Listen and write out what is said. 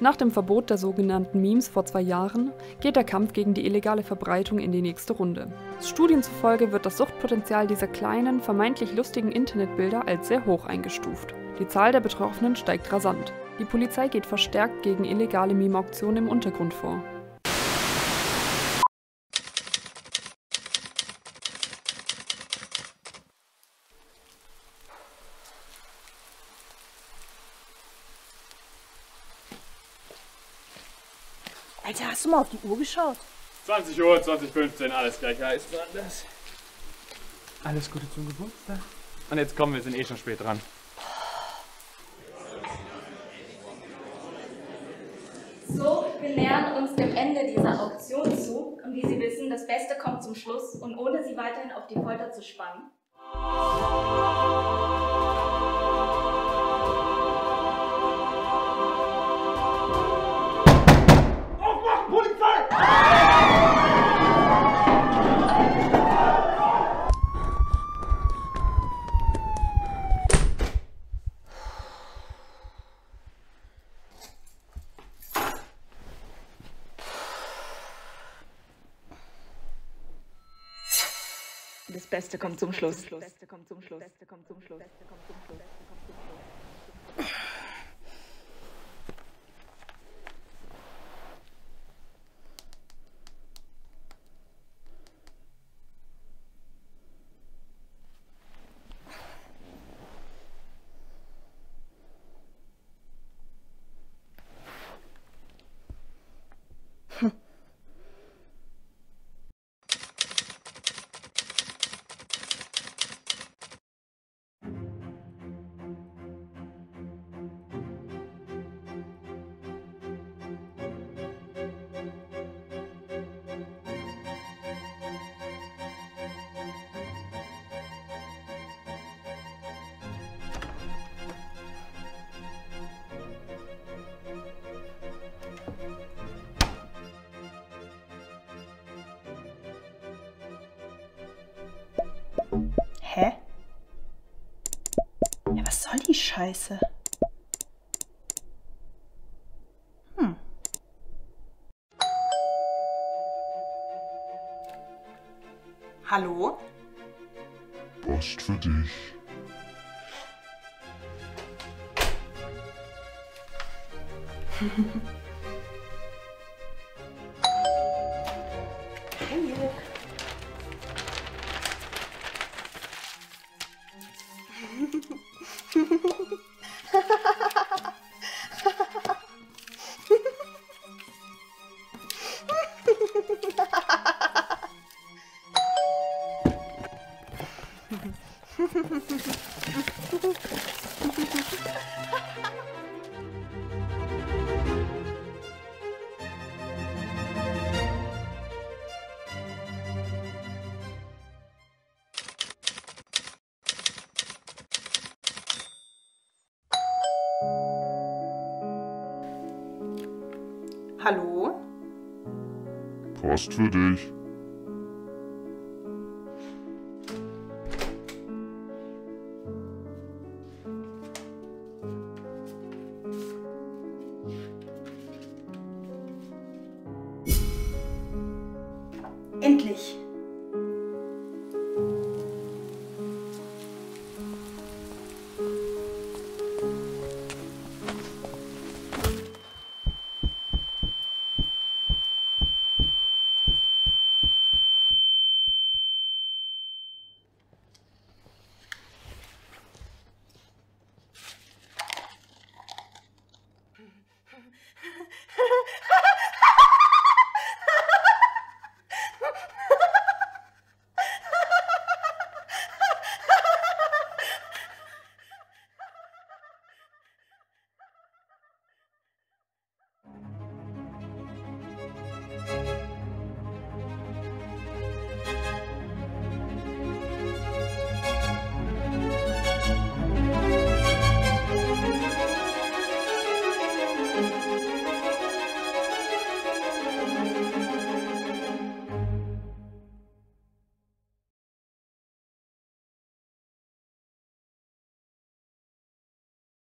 Nach dem Verbot der sogenannten Memes vor 2 Jahren geht der Kampf gegen die illegale Verbreitung in die nächste Runde. Studien zufolge wird das Suchtpotenzial dieser kleinen, vermeintlich lustigen Internetbilder als sehr hoch eingestuft. Die Zahl der Betroffenen steigt rasant. Die Polizei geht verstärkt gegen illegale Meme-Auktionen im Untergrund vor. Alter, hast du mal auf die Uhr geschaut? 20 Uhr, 20:15, alles gleich heiß. Das. Alles Gute zum Geburtstag. Und jetzt kommen wir sind eh schon spät dran. So, wir nähern uns dem Ende dieser Auktion zu und wie Sie wissen, das Beste kommt zum Schluss und ohne Sie weiterhin auf die Folter zu spannen. Aufmachen, Polizei! Das Beste kommt zum Schluss. Hä? Ja, was soll die Scheiße? Hallo? Post für dich. Hallo? Post für dich. Endlich!